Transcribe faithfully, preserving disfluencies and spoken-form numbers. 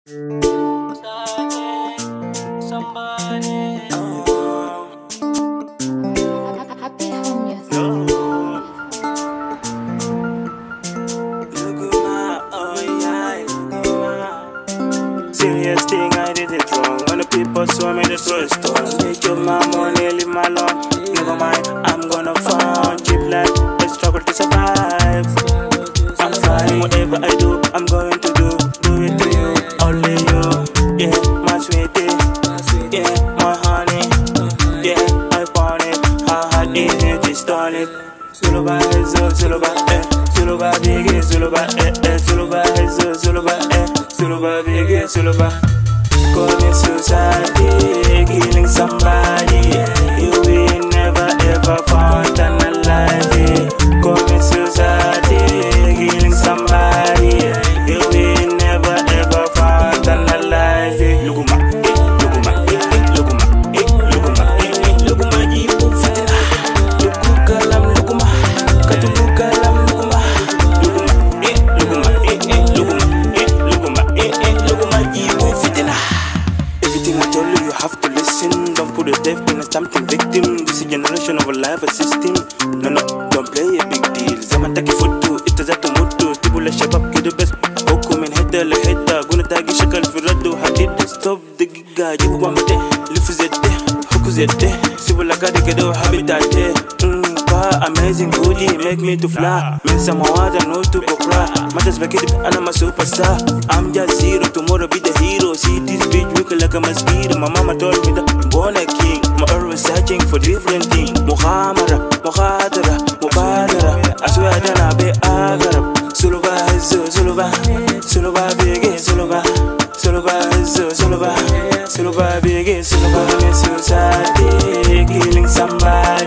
Serious thing, I did it wrong. When the people saw me, they throw a stone. Take your my money, leave my alone. Never mind, I'm gonna find cheap life. I struggle to survive. I'm trying, whatever I do, I'm going to do. Do it to you, only you. Yeah, my sweetie. Yeah, my honey. Yeah, I found it. How hard is it to start it? Suluba, Hezo, Suluba, eh. Suluba, Biggie, Suluba, eh, eh. Suluba, Hezo, Suluba, eh. Suluba, Biggie, Suluba. Commit suicide, killing somebody. You will never ever find an alive. Commit suicide, killing somebody. You will never ever find an alive. Luguma, eh, luguma, eh, eh, luguma, eh, luguma, eh, eh, luguma, jibu fitina. Lukukalam luguma, katulukalam luguma, luguma, eh, luguma, eh, eh, luguma, eh, luguma, eh, eh, luguma, jibu fitina. Everything I tell you, you have to listen. Don't put a death in a something victim. This is a generation of a life system. No, no, don't play a big deal. Zaman taki photo, ita zato moto. Tibula shabab ke the best. Hukum and heta le heta. Guna tagi shakal firado. Hadid stop the giga. Jibu wamate, lifu zete, huku zete. Sibula kadi kedo habitate. Mm, pa amazing goodie, make me to fly. Men samawada no to go cry. Matters back it, and I'm a superstar. I'm just zero, tomorrow be the hero. See this bitch looking like a mosquito. My mama told me that I'm born a king. I'm always searching for different things. Muhammara, Muhadara, Mubadara. I swear that I'll be Agarab. Suluba, Hezo, Suluba, Suluba, Biggie, Suluba, Suluba, Hezo, Suluba, Suluba, Biggie, Suluba, suicide, killing somebody.